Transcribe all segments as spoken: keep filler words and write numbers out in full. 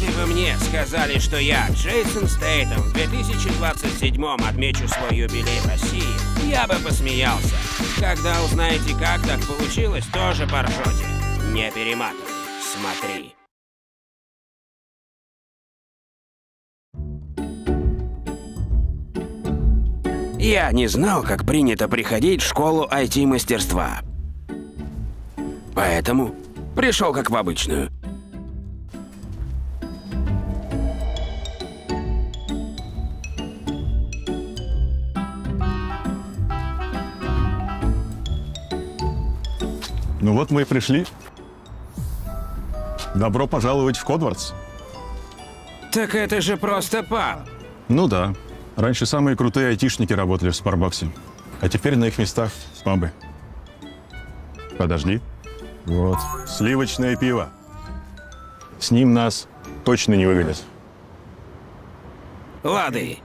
Если бы мне сказали, что я, Джейсон Стейтем, в две тысячи двадцать седьмом отмечу свой юбилей в России, я бы посмеялся. Когда узнаете, как так получилось, тоже поржете. Не перематывай, смотри. Я не знал, как принято приходить в школу ай ти-мастерства. Поэтому пришел как в обычную. Ну вот мы и пришли. Добро пожаловать в Хогвартс. Так это же просто паб. Ну да. Раньше самые крутые айтишники работали в Спарбаксе. А теперь на их местах пабы. Подожди. Вот. Сливочное пиво. С ним нас точно не выведет. Лады.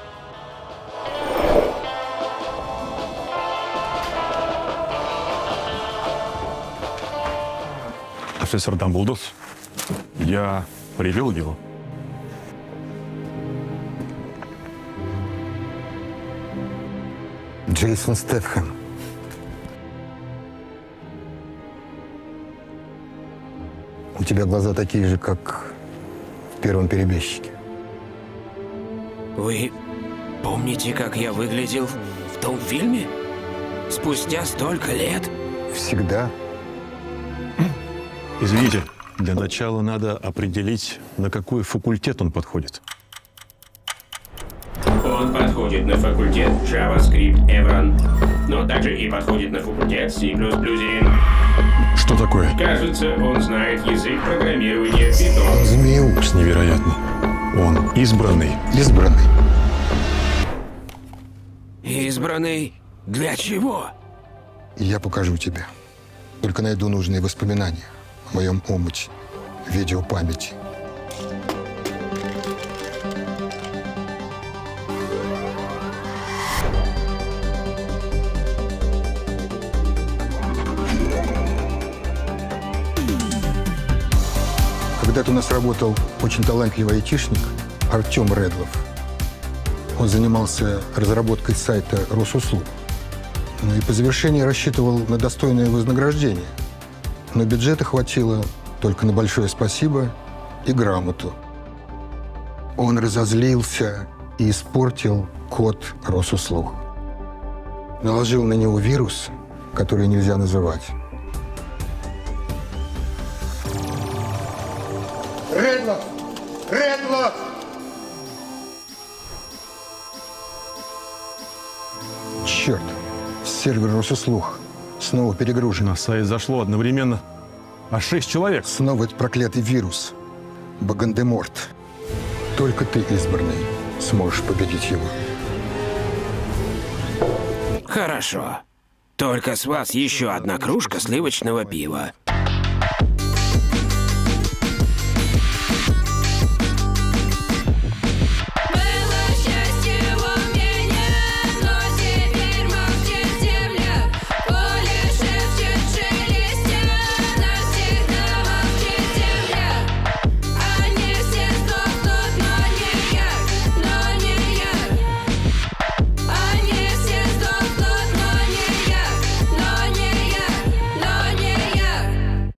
Профессор Дамблдор, я привел его. Джейсон Стэтхэм. У тебя глаза такие же, как в первом перебежчике. Вы помните, как я выглядел в том фильме? Спустя столько лет? Всегда. Извините, для начала надо определить, на какой факультет он подходит. Он подходит на факультет JavaScript Evron, но также и подходит на факультет C++. Что такое? Кажется, он знает язык программирования Python. Змееуст. Невероятно. Он избранный. Избранный. Избранный? Для чего? Я покажу тебе. Только найду нужные воспоминания о моем омуте видеопамяти. Когда-то у нас работал очень талантливый айтишник Артем Редлов. Он занимался разработкой сайта Росуслуг. Ну и по завершении рассчитывал на достойное вознаграждение. Но бюджета хватило только на большое спасибо и грамоту. Он разозлился и испортил код Росуслуг. Наложил на него вирус, который нельзя называть. Редлов! Редлов! Черт! Сервер Росуслуг снова перегружен. На сайт зашло одновременно аж шесть человек. Снова этот проклятый вирус. Багандеморт. Только ты, избранный, сможешь победить его. Хорошо. Только с вас еще одна кружка сливочного пива.